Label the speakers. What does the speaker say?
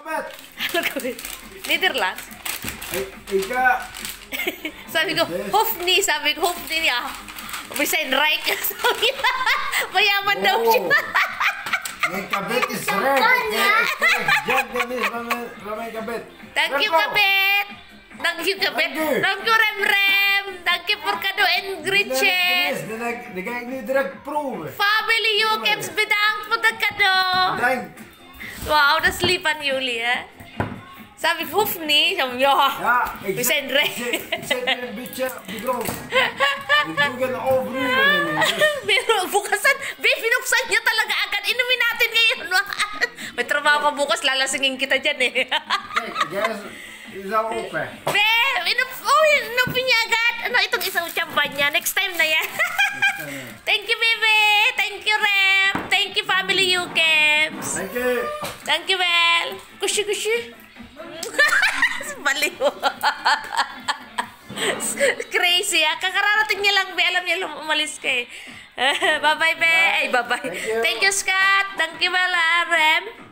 Speaker 1: Kabit!
Speaker 2: Ano gawin? Netherlands?
Speaker 1: Ay, ika!
Speaker 2: Sabi ko, Hofni. Sabi ko, Hofni niya. Resign right. Sabi niya, mayaman daw siya.
Speaker 1: May kabit is red. Diyan kami, ramay kabit.
Speaker 2: Thank you, Kabit. Thank you, Kabit. Thank you, Rem Rem. Thank you for kado and riches.
Speaker 1: Nagay ni direct prove.
Speaker 2: Family, you keeps bedankt for the kado.
Speaker 1: Dank.
Speaker 2: Wow, naslipan Yuli, eh. Sabi ko, Hofni. Sabi niya,
Speaker 1: Ja,
Speaker 2: resign right.
Speaker 1: Ik zet me een beetje bedroomd. Ik doe het overuren.
Speaker 2: Pero bukasan, babe, binuksan niya talaga agad. Inumin natin ngayon. May trabaho ka bukas, lalasingin kita dyan eh.
Speaker 1: Kijk, gas is al open.
Speaker 2: Babe, inupin niya agad. Ano itong isang champan niya? Next time na yan. Thank you, baby. Thank you, Rem. Thank you, family UKEMS.
Speaker 1: Thank you.
Speaker 2: Thank you, Bel. Kushi. Baliw. Crazy ah. Kakararating niya lang, be. Alam niya umalis ka eh. Bye-bye, be. Ay, bye-bye. Thank you, Scott. Thank you, Bella, Rem.